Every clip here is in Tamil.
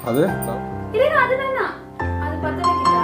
அது இல்ல அது வேணாம். அது பத்த வைக்கிட்டா?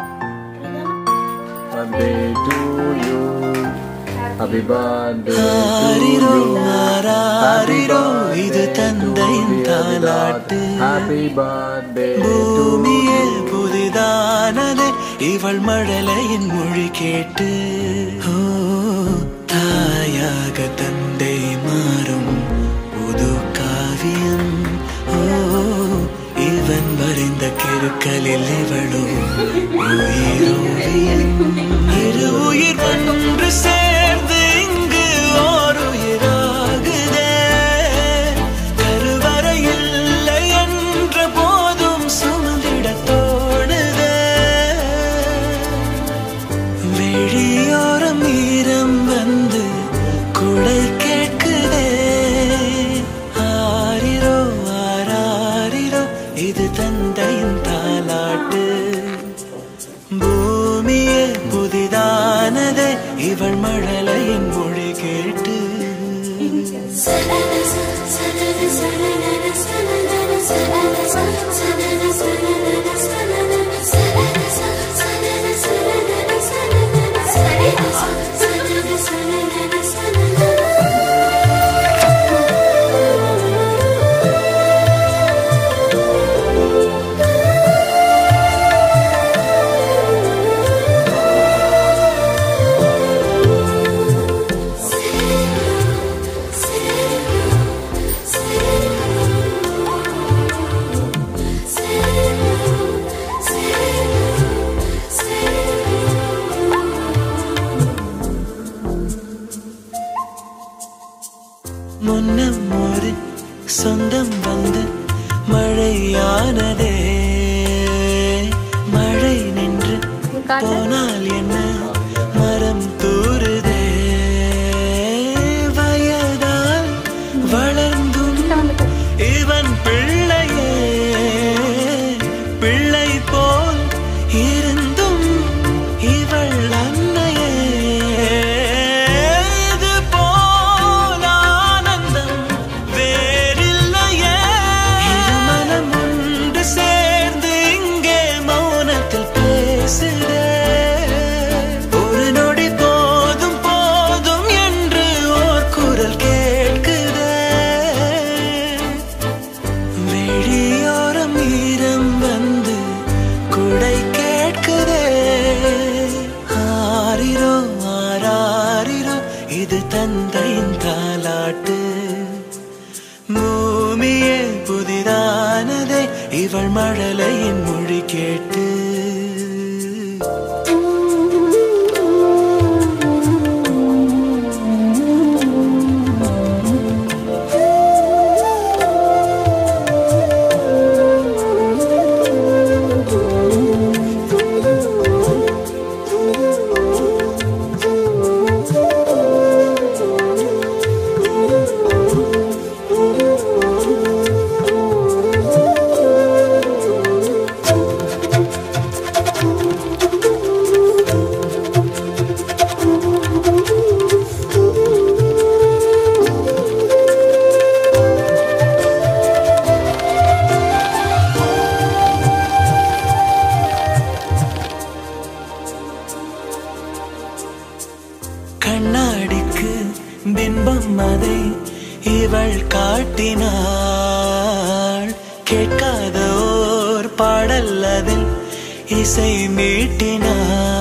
Happy to you. Happy birthday ஆரிரோ ஆராரிரோ இது தந்தையின் தாலாட்டு. Happy birthday பூமியே புதிதானதே இவள் மழலையின் மொழி கேட்டு. ஓ தாயாக தந்தை மாறும் புது காவியம். ஓ இவன் வரைந்த கிறுக்கலில் இவளோ உயிரோவியம். இரு உயிர் ஒன்று சேர்ந்து இங்கு ஓர் உயிராகுதே. கருவறை இல்லை என்ற போதும் சுமந்திட தோணுதே. வெளியோரம் ஈரம் வந்து குடை கேட்குதே. ஆரிரோ ஆராரிரோ இது தந்தையின் தாலாட்டு. பூமியே புதிதானதே இவள் மழலையின் மொழி கேட்டு. முன்னம் ஒரு சொந்தம் வந்து மழையானதே. மழை நின்று போனால் என்ன மரம் தூறுதே. வயதால் வளர்ந்தும் இவன் பிள்ளையே. பிள்ளை போல் இருந்தும் இவள் அன்னையே. இது போல் ஆனந்தம் வேறில்லையே. இரு மனம் ஒன்று சேர்ந்து இங்கே மௌனத்தில் பேசுதே. ஒரு நொடி போதும் போதும் என்று ஓர் குரல் கேட்குதே. வெளியோரம் ஈரம் வந்து குடை கேட்குதே. ஆரிரோ ஆராரிரோ இது தந்தையின் தாலாட்டு. பூமியே புதிதானதே இவள் மழலையின் மொழி கேட்டு. கண்ணாடிக்கு பிம்பம் அதை இவள் காட்டினாள். கேட்காத ஓர் பாடல் அதில் இசை மீட்டினாள்.